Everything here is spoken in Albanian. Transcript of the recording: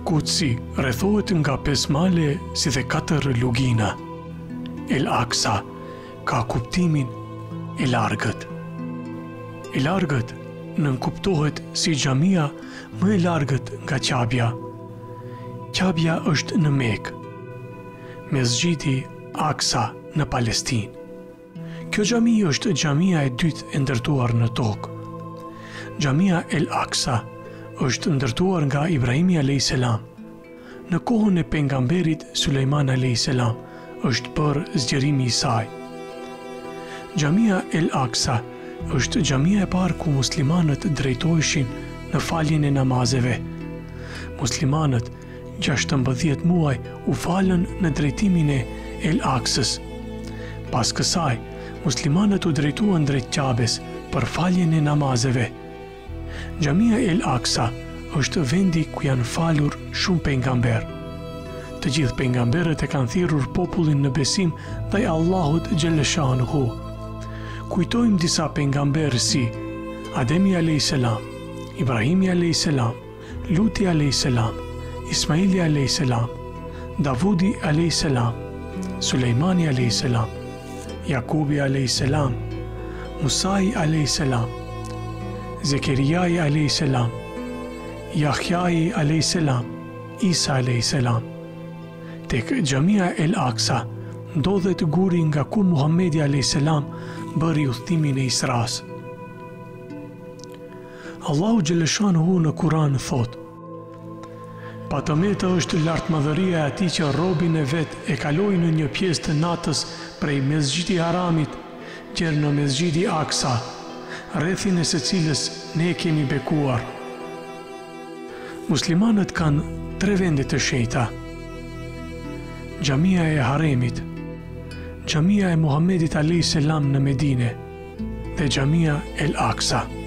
Kutsi rrethohet nga 5 male si dhe 4 lugina. El Aqsa ka kuptimin e largët. E largët nënkuptohet si xhamia më e largët nga Qabja. Qabja është në Mekë, Mesxhidi Aqsa në Palestinë. Kjo xhami është xhamia e dytë e ndërtuar në tokë. Xhamia El Aqsa është ndërtuar nga Ibrahimi a.s. Në kohën e pejgamberit Sulejman a.s. është për zgjerimi i saj. Xhamia El Aqsa është xhamia e parë ku muslimanët drejtoheshin në faljen e namazeve. Muslimanët 16 muaj u falën në drejtimin e El Aqsës. Pas kësaj, muslimanët u drejtuan drejt Qabes për faljen e namazeve. Xhamia El Aqsa është vendi ku janë falur shumë pejgamber. Të gjithë pejgamberët e kanë thirrur popullin në besim ndaj Allahut xhaleshanuhu. Kujtojmë disa pejgamberë si Ademi a.s., Ibrahimi a.s., Luti a.s., Ismaili a.s., Davudi a.s., Sulejmani a.s., Jakubi a.s., Musai a.s., Zekeriai a.s., Jahjai a.s., Isa a.s. Tek xhamia El Aqsa ndodhet guri nga ku Muhamedi a.s. bëri udhëtimin e Isras. Allahu xhaleshanuhu në Kur'an thot: Patëmeta është lartmadhëria e atij që robin e vet e kaloi në një pjesë të natës prej Mesxhidi Haramit deri në Mesxhidi Aqsa, rrethin e secilës ne kemi bekuar. Muslimanët kanë 3 vende të shenjta: Xhamia e Haremit, Xhamia e Muhamedit a.s. në Medine dhe Xhamia El Aqsa.